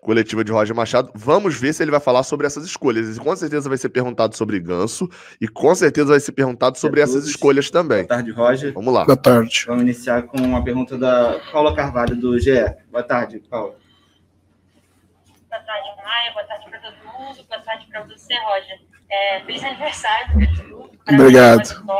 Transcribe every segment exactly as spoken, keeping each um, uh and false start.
coletiva de Roger Machado. Vamos ver se ele vai falar sobre essas escolhas. E com certeza vai ser perguntado sobre Ganso e com certeza vai ser perguntado sobre essas escolhas também. Boa tarde, Roger. Vamos lá. Boa tarde. Vamos iniciar com uma pergunta da Paula Carvalho, do G E. Boa tarde, Paula. Boa tarde, Maia. Boa tarde para todo mundo. Boa tarde para você, Roger. É, feliz aniversário, primeiro de tudo. Obrigado.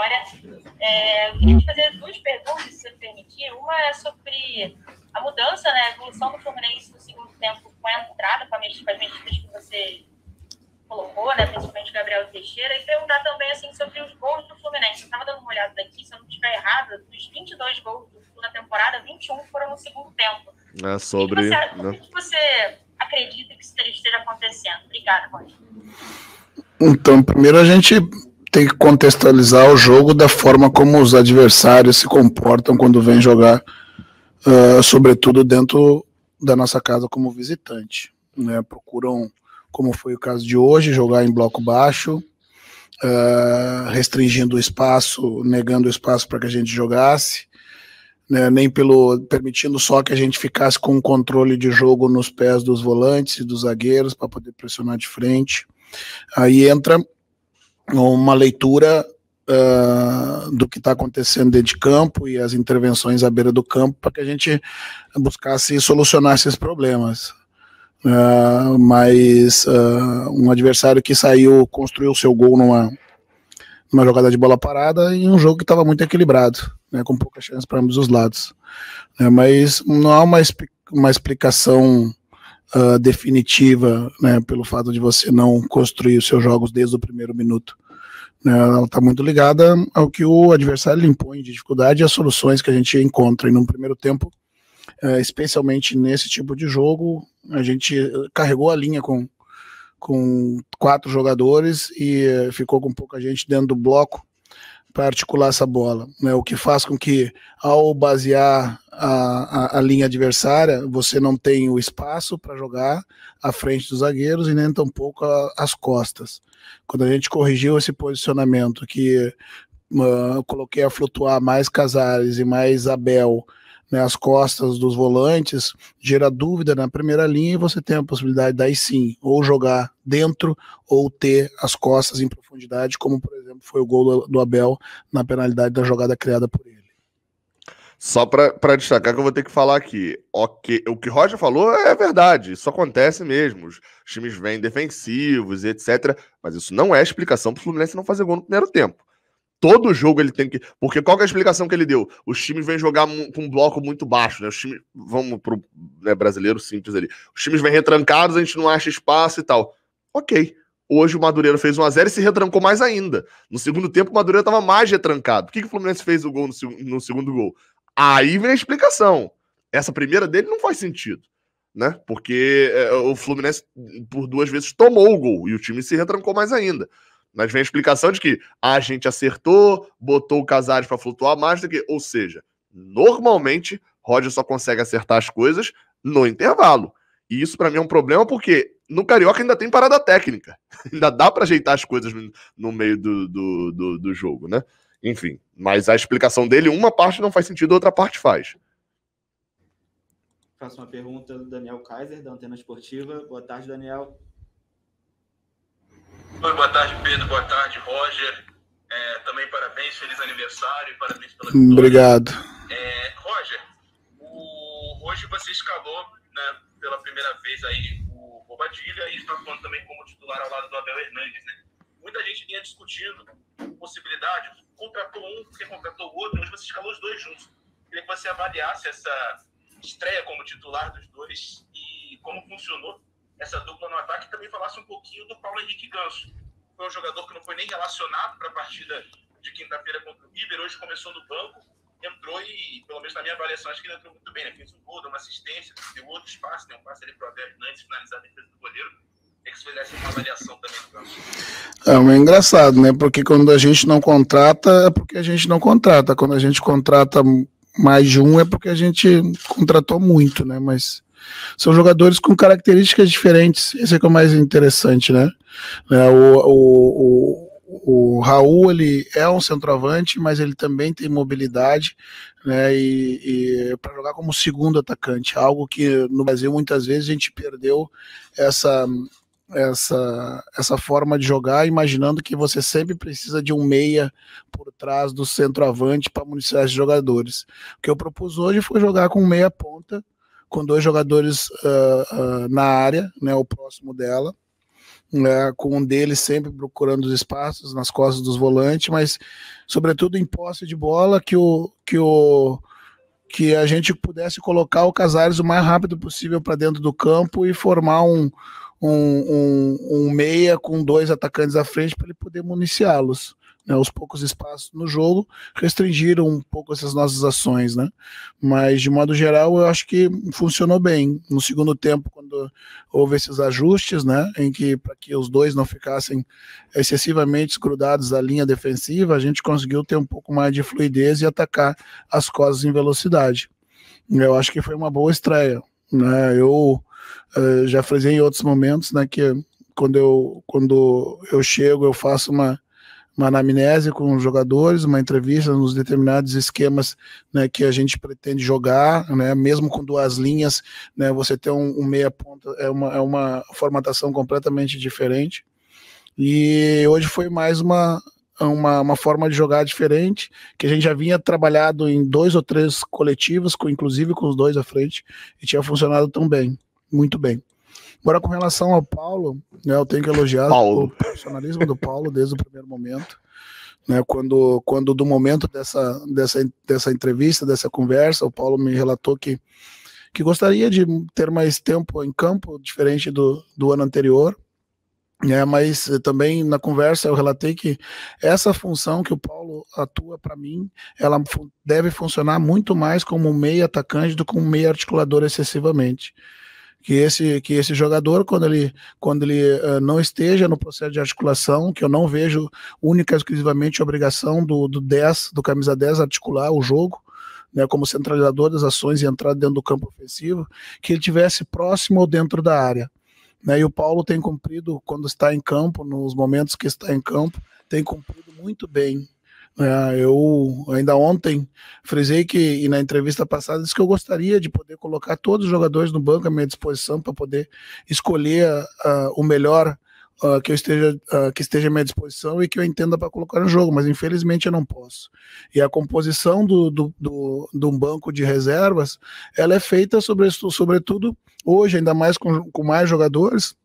É, eu queria te fazer duas perguntas, se você permitir. Uma é sobre a mudança, né, a evolução do Fluminense no segundo tempo com a entrada, com, a mex- com as mexidas que você colocou, né, principalmente Gabriel Teixeira, e perguntar também assim, sobre os gols do Fluminense. Eu estava dando uma olhada daqui, se eu não estiver errada, dos vinte e dois gols do Flu na temporada, vinte e um foram no segundo tempo. É sobre... O que você, né? o que você acredita que esteja acontecendo? Obrigada, Roger. Então, primeiro a gente tem que contextualizar o jogo da forma como os adversários se comportam quando vêm jogar, uh, sobretudo dentro da nossa casa como visitante, né? Procuram, como foi o caso de hoje, jogar em bloco baixo, uh, restringindo o espaço, negando o espaço para que a gente jogasse, né? Nem pelo permitindo só que a gente ficasse com o controle de jogo nos pés dos volantes e dos zagueiros para poder pressionar de frente. Aí entra uma leitura uh, do que está acontecendo dentro de campo e as intervenções à beira do campo para que a gente buscasse solucionar esses problemas. Uh, mas uh, um adversário que saiu, construiu o seu gol numa, numa jogada de bola parada em um jogo que estava muito equilibrado, né, com pouca chance para ambos os lados. Uh, mas não há uma, uma explicação Uh, definitiva, né, pelo fato de você não construir os seus jogos desde o primeiro minuto. Uh, ela está muito ligada ao que o adversário lhe impõe de dificuldade e as soluções que a gente encontra. E no primeiro tempo, uh, especialmente nesse tipo de jogo, a gente carregou a linha com, com quatro jogadores e uh, ficou com pouca gente dentro do bloco para articular essa bola, né? O que faz com que, ao basear a, a, a linha adversária, você não tem o espaço para jogar à frente dos zagueiros e nem tampouco a, as costas. Quando a gente corrigiu esse posicionamento, que uh, eu coloquei a flutuar mais Casares e mais Abel, né, as costas dos volantes, gera dúvida na primeira linha e você tem a possibilidade daí sim, ou jogar dentro ou ter as costas em profundidade, como por exemplo foi o gol do, do Abel na penalidade da jogada criada por ele. Só para destacar que eu vou ter que falar aqui, okay, o que o Roger falou é verdade, isso acontece mesmo, os times vêm defensivos, etcétera, mas isso não é explicação para o Fluminense não fazer gol no primeiro tempo. Todo jogo ele tem que... Porque qual que é a explicação que ele deu? Os times vêm jogar com um bloco muito baixo, né? Os times... Vamos pro né, brasileiro simples ali. Os times vêm retrancados, a gente não acha espaço e tal. Ok. Hoje o Madureira fez um a zero e se retrancou mais ainda. No segundo tempo o Madureira estava mais retrancado. Por que, que o Fluminense fez o gol no, no segundo gol? Aí vem a explicação. Essa primeira dele não faz sentido, né? Porque é, o Fluminense por duas vezes tomou o gol e o time se retrancou mais ainda. Mas vem a explicação de que a gente acertou, botou o Casares para flutuar mais do que... Ou seja, normalmente, Roger só consegue acertar as coisas no intervalo. E isso para mim é um problema porque no Carioca ainda tem parada técnica. Ainda dá para ajeitar as coisas no, no meio do, do, do, do jogo, né? Enfim, mas a explicação dele, uma parte não faz sentido, outra parte faz. Faço uma pergunta do Daniel Kaiser, da Antena Esportiva. Boa tarde, Daniel. Oi, boa tarde, Pedro. Boa tarde, Roger. É, também parabéns, feliz aniversário e parabéns pela vitória. Obrigado. É, Roger, o, hoje você escalou, né, pela primeira vez aí o Bobadilha e está atuando também como titular ao lado do Abel Hernandes, né? Muita gente vinha discutindo possibilidade, contratou um porque contratou o outro, mas você escalou os dois juntos. Queria que você avaliasse essa estreia como titular dos dois e como funcionou essa dupla no ataque, e também falasse um pouquinho do Paulo Henrique Ganso. Foi um jogador que não foi nem relacionado para a partida de quinta-feira contra o River, hoje começou no banco, entrou e, pelo menos na minha avaliação, acho que ele entrou muito bem, né? Fez um gol, deu uma assistência, deu outro espaço, deu um passe ali para o Abel Hernandes finalizar a defesa do goleiro. Queria que você fizesse uma avaliação também do Ganso. É, mas é engraçado, né? Porque quando a gente não contrata, é porque a gente não contrata. Quando a gente contrata mais de um, é porque a gente contratou muito, né? Mas são jogadores com características diferentes. Esse é que é o mais interessante, né? É, o, o, o Raul, ele é um centroavante, mas ele também tem mobilidade, né, e, e para jogar como segundo atacante, algo que no Brasil muitas vezes a gente perdeu essa, essa, essa forma de jogar, imaginando que você sempre precisa de um meia por trás do centroavante para municiar esses jogadores. O que eu propus hoje foi jogar com meia ponta, com dois jogadores uh, uh, na área, né, o próximo dela, né, com um deles sempre procurando os espaços nas costas dos volantes, mas sobretudo em posse de bola, que o que o que a gente pudesse colocar o Casares o mais rápido possível para dentro do campo e formar um, um, um, um meia com dois atacantes à frente para ele poder municiá-los. Né, os poucos espaços no jogo restringiram um pouco essas nossas ações, né? Mas de modo geral eu acho que funcionou bem. No segundo tempo, quando houve esses ajustes, né, em que para que os dois não ficassem excessivamente grudados à linha defensiva, a gente conseguiu ter um pouco mais de fluidez e atacar as costas em velocidade. Eu acho que foi uma boa estreia, né? Eu uh, já frisei em outros momentos, né, que quando eu quando eu chego eu faço uma uma anamnese com os jogadores, uma entrevista nos determinados esquemas, né, que a gente pretende jogar, né, mesmo com duas linhas, né, você ter um, um meia ponta é uma, é uma formatação completamente diferente, e hoje foi mais uma, uma, uma forma de jogar diferente, que a gente já vinha trabalhado em dois ou três coletivos, com, inclusive com os dois à frente, e tinha funcionado tão bem, muito bem. Agora, com relação ao Paulo, né, eu tenho que elogiar Paulo. o profissionalismo do Paulo desde o primeiro momento. Né, quando, quando do momento dessa, dessa, dessa entrevista, dessa conversa, o Paulo me relatou que, que gostaria de ter mais tempo em campo, diferente do, do ano anterior. Né, mas também na conversa eu relatei que essa função que o Paulo atua, para mim, ela deve funcionar muito mais como um meio atacante do que um meio articulador excessivamente. Que esse, que esse jogador, quando ele, quando ele uh, não esteja no processo de articulação, que eu não vejo única e exclusivamente a obrigação do, do dez, do camisa dez articular o jogo, né, como centralizador das ações e entrar dentro do campo ofensivo, que ele estivesse próximo ou dentro da área. Né, e o Paulo tem cumprido, quando está em campo, nos momentos que está em campo, tem cumprido muito bem. É, eu ainda ontem frisei que, e na entrevista passada, disse que eu gostaria de poder colocar todos os jogadores no banco à minha disposição para poder escolher uh, o melhor uh, que, eu esteja, uh, que esteja à minha disposição e que eu entenda para colocar no jogo, mas infelizmente eu não posso. E a composição do, do, do, do banco de reservas, ela é feita sobre, sobretudo hoje, ainda mais com, com mais jogadores,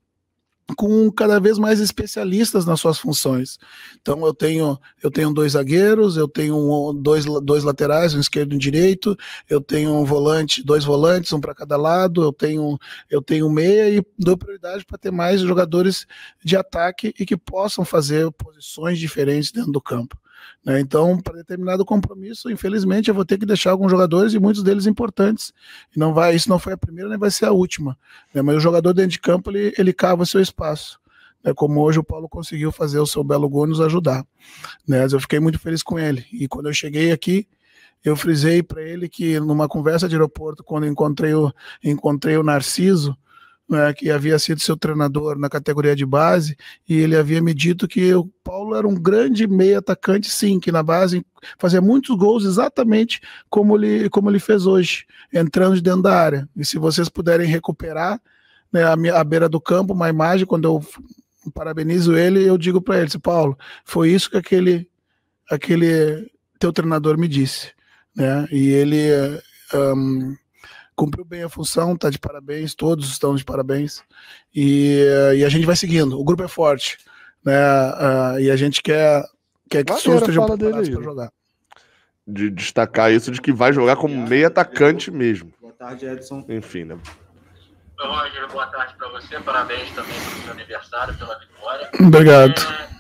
com cada vez mais especialistas nas suas funções. Então eu tenho eu tenho dois zagueiros, eu tenho um, dois, dois laterais, um esquerdo e um direito, eu tenho um volante, dois volantes, um para cada lado, eu tenho eu tenho meia e dou prioridade para ter mais jogadores de ataque e que possam fazer posições diferentes dentro do campo. Né? Então, para determinado compromisso, infelizmente, eu vou ter que deixar alguns jogadores e muitos deles importantes. E não vai, isso não foi a primeira nem vai ser a última. Né? Mas o jogador dentro de campo, ele, ele cava o seu espaço. Né? Como hoje o Paulo conseguiu fazer o seu belo gol nos ajudar. Né? Mas eu fiquei muito feliz com ele. E quando eu cheguei aqui, eu frisei para ele que numa conversa de aeroporto, quando eu encontrei o, encontrei o Narciso, né, que havia sido seu treinador na categoria de base, e ele havia me dito que o Paulo era um grande meio atacante, sim, que na base fazia muitos gols exatamente como ele, como ele fez hoje, entrando de dentro da área. E se vocês puderem recuperar, né, a, minha, a beira do campo, uma imagem, quando eu parabenizo ele, eu digo para ele, Paulo, foi isso que aquele, aquele teu treinador me disse. Né? E ele... Um, cumpriu bem a função, tá de parabéns, todos estão de parabéns, e, e a gente vai seguindo, o grupo é forte, né, uh, e a gente quer, quer que todos estejam preparados para jogar. De destacar isso de que vai jogar como meio atacante mesmo. Boa tarde, Edson. Enfim, né? Oi, Roger, boa tarde para você, parabéns também pelo seu aniversário, pela vitória. Obrigado. É,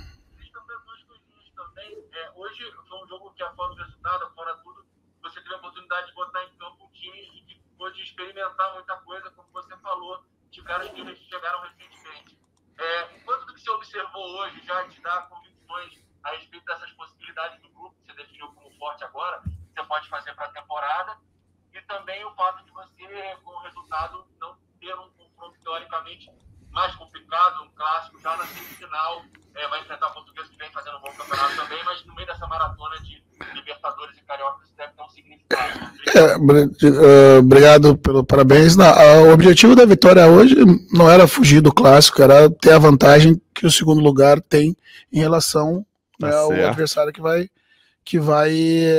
também, é, hoje foi um jogo que, fora o resultado, fora tudo, você teve a oportunidade de botar em campo um time que pôde experimentar muita coisa, como você falou, de caras que chegaram recentemente. É, quanto do que você observou hoje já te dá convicções a respeito dessas possibilidades do grupo, que você definiu como forte agora, que você pode fazer para a temporada, e também o fato de você, com o resultado, não ter um confronto teoricamente mais complicado, um clássico já na semifinal, é, vai enfrentar o Português que vem fazendo um bom campeonato também, mas no meio dessa maratona de Libertadores e Carioca isso deve ter um significado. É, obrigado pelo parabéns. Não, o objetivo da vitória hoje não era fugir do clássico, era ter a vantagem que o segundo lugar tem em relação, né, ao adversário que vai que vai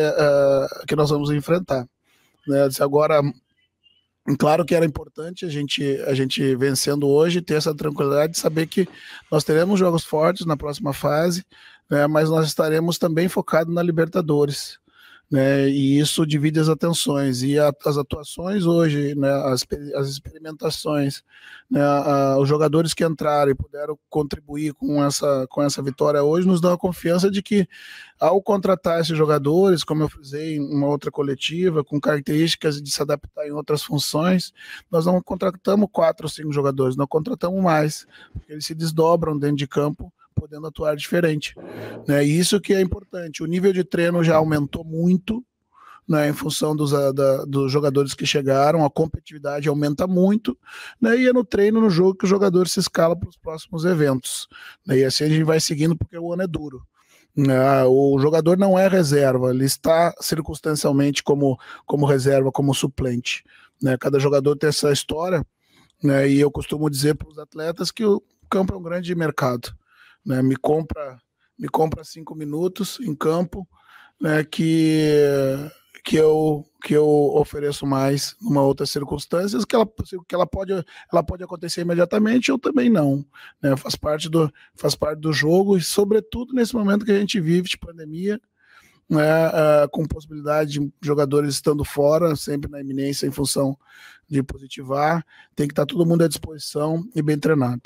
uh, que nós vamos enfrentar, né? Agora, claro que era importante a gente a gente vencendo hoje, ter essa tranquilidade de saber que nós teremos jogos fortes na próxima fase, né, mas nós estaremos também focados na Libertadores, né, e isso divide as atenções e a, as atuações hoje, né, as, as experimentações, né, a, os jogadores que entraram e puderam contribuir com essa, com essa vitória hoje nos dão a confiança de que ao contratar esses jogadores, como eu frisei em uma outra coletiva, com características de se adaptar em outras funções, nós não contratamos quatro ou cinco jogadores, nós contratamos mais, porque eles se desdobram dentro de campo, podendo atuar diferente, né? E isso que é importante. O nível de treino já aumentou muito, né, em função dos, a, da, dos jogadores que chegaram, a competitividade aumenta muito, né, e é no treino, no jogo, que os jogadores se escalam para os próximos eventos, né, e assim a gente vai seguindo porque o ano é duro. Né? O jogador não é reserva, ele está circunstancialmente como, como reserva, como suplente, né? Cada jogador tem essa história, né, e eu costumo dizer para os atletas que o campo é um grande mercado. Né, me compra me compra cinco minutos em campo, né, que, que, eu, que eu ofereço mais numa outra circunstâncias que ela, que ela, pode, ela pode acontecer imediatamente ou também não, né, faz parte do, faz parte do jogo e sobretudo nesse momento que a gente vive de pandemia, né, uh, com possibilidade de jogadores estando fora, sempre na iminência em função de positivar, tem que estar todo mundo à disposição e bem treinado.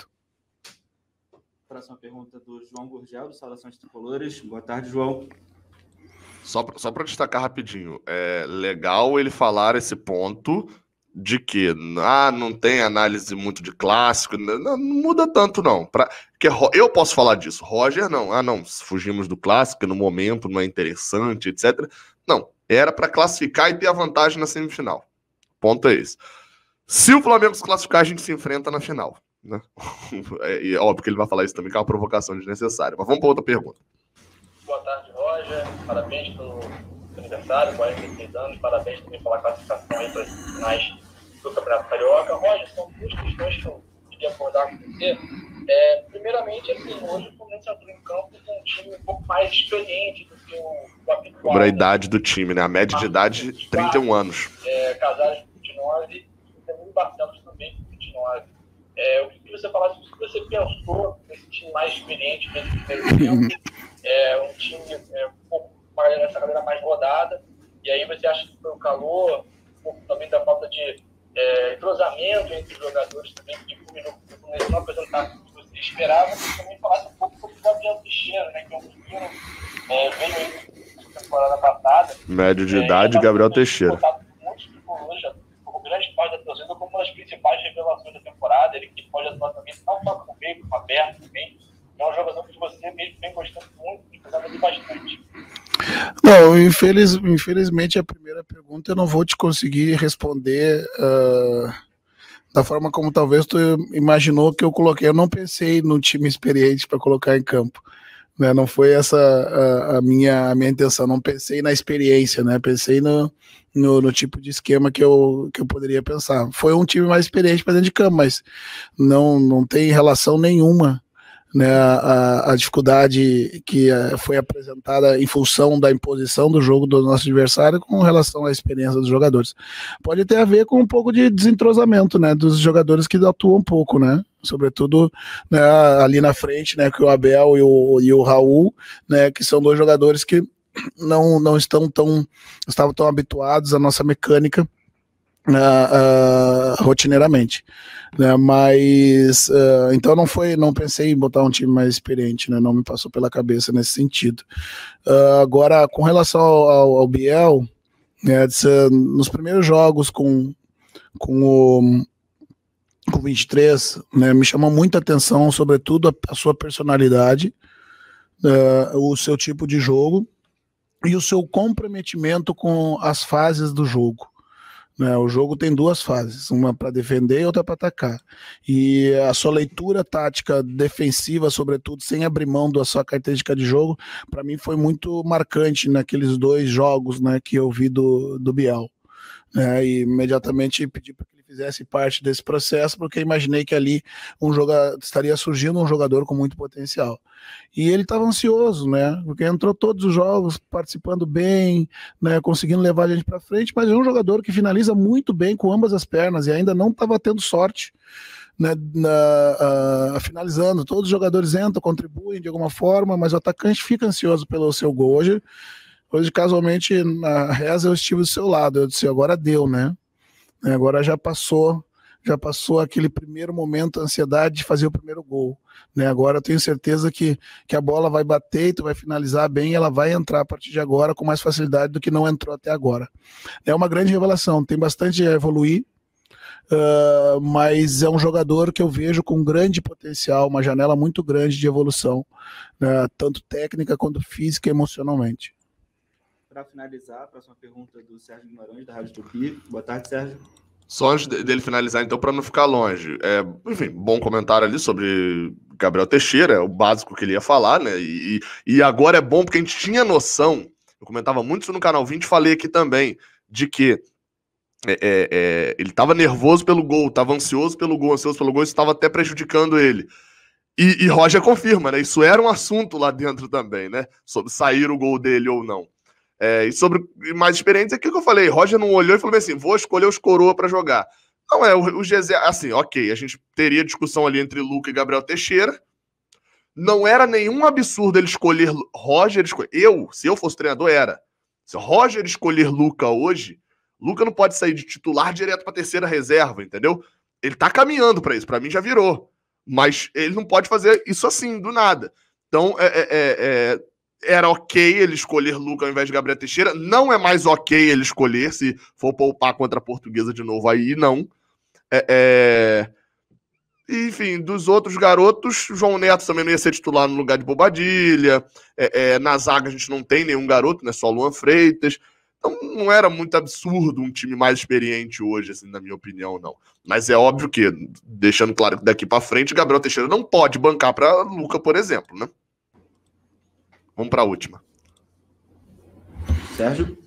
Próxima pergunta do João Gurgel, do Saudações Tricolores. Boa tarde, João. Só para só para destacar rapidinho, é legal ele falar esse ponto de que ah, não tem análise muito de clássico, não, não muda tanto não. Pra, que eu posso falar disso, Roger não. Ah não, fugimos do clássico, no momento não é interessante, etcétera. Não, era para classificar e ter a vantagem na semifinal. Ponto é esse. Se o Flamengo se classificar, a gente se enfrenta na final. Né? É, é óbvio que ele vai falar isso também, que é uma provocação desnecessária. Mas vamos para outra pergunta. Boa tarde, Roger. Parabéns pelo aniversário, quarenta e seis anos. Parabéns também pela classificação aí para as finais do Campeonato Carioca. Roger, são duas questões que eu queria abordar com você. É, primeiramente, assim, hoje o Fluminense entrou em campo com um time um pouco mais experiente do que o, o habitual. Sobre a idade do time, né? A média de idade, trinta e um anos. É, Casares, vinte e nove, e também o Barcelos também, vinte e nove. É, eu queria que você falasse o que você pensou nesse time mais experiente nesse primeiro tempo, é, um time é, um pouco mais, essa galera mais rodada, e aí você acha que foi o calor, um pouco também da falta de é, entrosamento entre os jogadores também, que culminou com o não apresentar o que você esperava, e também falasse um pouco sobre o Gabriel Teixeira, né, que é um menino, é, veio aí na temporada passada. Médio de é, idade, Gabriel Teixeira. Muitos tricolores já grande parte da torcida como uma das principais revelações da temporada, ele que pode atuar também não só com o meio, como aberto também. É um jogador que você mesmo vem gostando muito e gostando bastante. Não, infeliz, infelizmente a primeira pergunta eu não vou te conseguir responder uh, da forma como talvez tu imaginou que eu coloquei. Eu não pensei num time experiente para colocar em campo. Né, não foi essa a, a, minha, a minha intenção, não pensei na experiência, né, pensei no, no, no tipo de esquema que eu, que eu poderia pensar. Foi um time mais experiente para dentro de campo, mas não, não tem relação nenhuma, né, a, a dificuldade que foi apresentada em função da imposição do jogo do nosso adversário com relação à experiência dos jogadores. Pode ter a ver com um pouco de desentrosamento, né, dos jogadores que atuam um pouco, né, sobretudo, né, ali na frente, né, que o Abel e o, e o Raul, né, que são dois jogadores que não, não estão tão, estavam tão habituados à nossa mecânica uh, uh, rotineiramente, né, mas uh, então não foi, não pensei em botar um time mais experiente, né, não me passou pela cabeça nesse sentido. Uh, agora, com relação ao, ao, ao Biel, né, nos primeiros jogos com, com o com vinte e três, né, me chamou muita atenção, sobretudo a, a sua personalidade, uh, o seu tipo de jogo e o seu comprometimento com as fases do jogo. Né? O jogo tem duas fases, uma para defender e outra para atacar. E a sua leitura tática defensiva, sobretudo, sem abrir mão da sua característica de jogo, para mim foi muito marcante naqueles dois jogos, né, que eu vi do, do Biel. É, e imediatamente pedi para que ele fizesse parte desse processo, porque imaginei que ali um jogador, estaria surgindo um jogador com muito potencial. E ele estava ansioso, né? Porque entrou todos os jogos participando bem, né? Conseguindo levar a gente para frente, mas é um jogador que finaliza muito bem com ambas as pernas e ainda não estava tendo sorte, né? Na, uh, finalizando. Todos os jogadores entram, contribuem de alguma forma, mas o atacante fica ansioso pelo seu gol. Hoje Hoje, casualmente, na reza eu estive do seu lado. Eu disse, agora deu, né? Agora já passou, já passou aquele primeiro momento, a ansiedade de fazer o primeiro gol. Né? Agora eu tenho certeza que, que a bola vai bater e tu vai finalizar bem e ela vai entrar a partir de agora com mais facilidade do que não entrou até agora. É uma grande revelação, tem bastante a evoluir, uh, mas é um jogador que eu vejo com grande potencial, uma janela muito grande de evolução, né? Tanto técnica quanto física e emocionalmente. Para finalizar, a próxima pergunta do Sérgio Guimarães, da Rádio Tupi. Boa tarde, Sérgio. Só antes dele finalizar, então, para não ficar longe. É, enfim, bom comentário ali sobre Gabriel Teixeira, é o básico que ele ia falar, né? E, e agora é bom porque a gente tinha noção, eu comentava muito isso no Canal vinte, falei aqui também, de que é, é, é, ele estava nervoso pelo gol, estava ansioso pelo gol, ansioso pelo gol, isso estava até prejudicando ele. E, e Roger confirma, né? Isso era um assunto lá dentro também, né? Sobre sair o gol dele ou não. É, e sobre mais experiência, aquilo que eu falei, Roger não olhou e falou assim, vou escolher os coroa para jogar. Não, é, o, o Gezé, assim, ok, a gente teria discussão ali entre Luca e Gabriel Teixeira, não era nenhum absurdo ele escolher Roger, escolher, eu, se eu fosse treinador, era. Se Roger escolher Luca hoje, Luca não pode sair de titular direto para terceira reserva, entendeu? Ele tá caminhando para isso, para mim já virou, mas ele não pode fazer isso assim, do nada. Então, é, é, é era ok ele escolher Luca ao invés de Gabriel Teixeira. Não é mais ok ele escolher, se for poupar contra a Portuguesa de novo, aí não. É, é... Enfim, dos outros garotos, João Neto também não ia ser titular no lugar de Bobadilha. É, é, na zaga a gente não tem nenhum garoto, né? Só Luan Freitas. Então não era muito absurdo um time mais experiente hoje, assim, na minha opinião, não. Mas é óbvio que, deixando claro que daqui para frente, Gabriel Teixeira não pode bancar para Luca, por exemplo, né? Vamos para a última. Sérgio?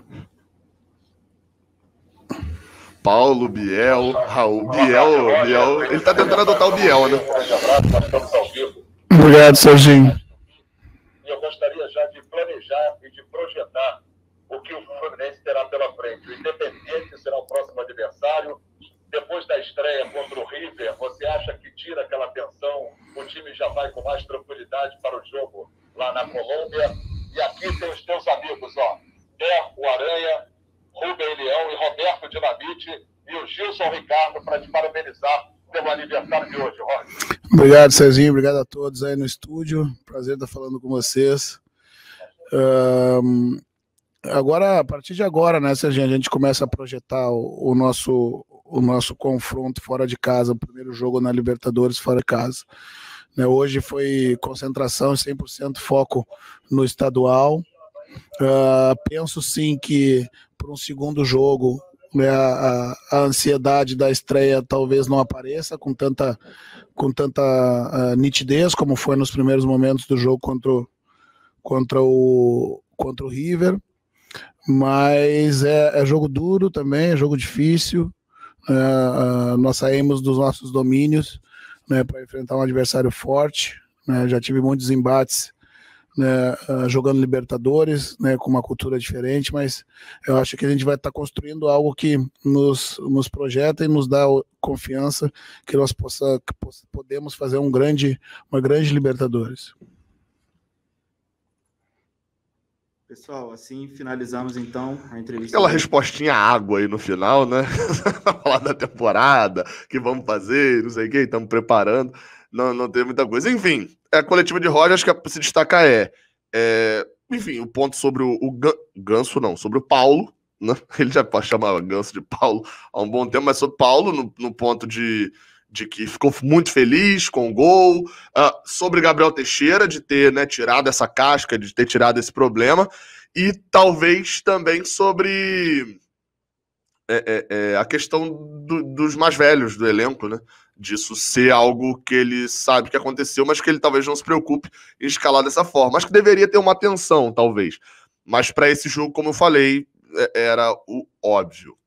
Paulo, Biel, Raul, Biel, Biel. Ele tá tentando adotar o Biel, né? Obrigado, Serginho. E eu gostaria já de planejar e de projetar o que o Fluminense terá pela frente. O Independente será o próximo adversário. Depois da estreia contra o River, você acha que tira aquela tensão? O time já vai com mais tranquilidade para o jogo lá na Colômbia. E aqui tem os teus amigos, ó. É o Aranha, Rubem Leão e Roberto Dinamite e o Gilson Ricardo para te parabenizar pelo aniversário de hoje, Roger. Obrigado, Serginho. Obrigado a todos aí no estúdio. Prazer estar falando com vocês. Um, agora, a partir de agora, né, Serginho, a gente começa a projetar o, o, nosso, o nosso confronto fora de casa, o primeiro jogo na Libertadores fora de casa. Hoje foi concentração, cem por cento foco no estadual. Uh, penso sim que para um segundo jogo, né, a, a ansiedade da estreia talvez não apareça com tanta, com tanta uh, nitidez como foi nos primeiros momentos do jogo contra o, contra o, contra o River. Mas é, é jogo duro também, é jogo difícil. Uh, uh, nós saímos dos nossos domínios, né, para enfrentar um adversário forte, né, já tive muitos embates, né, uh, jogando Libertadores, né, com uma cultura diferente, mas eu acho que a gente vai estar tá construindo algo que nos, nos projeta e nos dá confiança que nós possa, que possa, podemos fazer um grande, uma grande Libertadores. Pessoal, assim finalizamos então a entrevista. Aquela respostinha água aí no final, né? Falar da temporada, que vamos fazer, não sei o que, estamos preparando. Não, não tem muita coisa. Enfim, a coletiva de Roger, acho que a se destacar é, é enfim, o ponto sobre o, o Ganso, não, sobre o Paulo, né? Ele já chamava Ganso de Paulo há um bom tempo, mas sobre o Paulo, no, no ponto de, de que ficou muito feliz com o gol, uh, sobre Gabriel Teixeira, de ter, né, tirado essa casca, de ter tirado esse problema, e talvez também sobre é, é, é a questão do, dos mais velhos do elenco, né? Disso ser algo que ele sabe que aconteceu, mas que ele talvez não se preocupe em escalar dessa forma. Acho que deveria ter uma atenção, talvez. Mas para esse jogo, como eu falei, era o óbvio.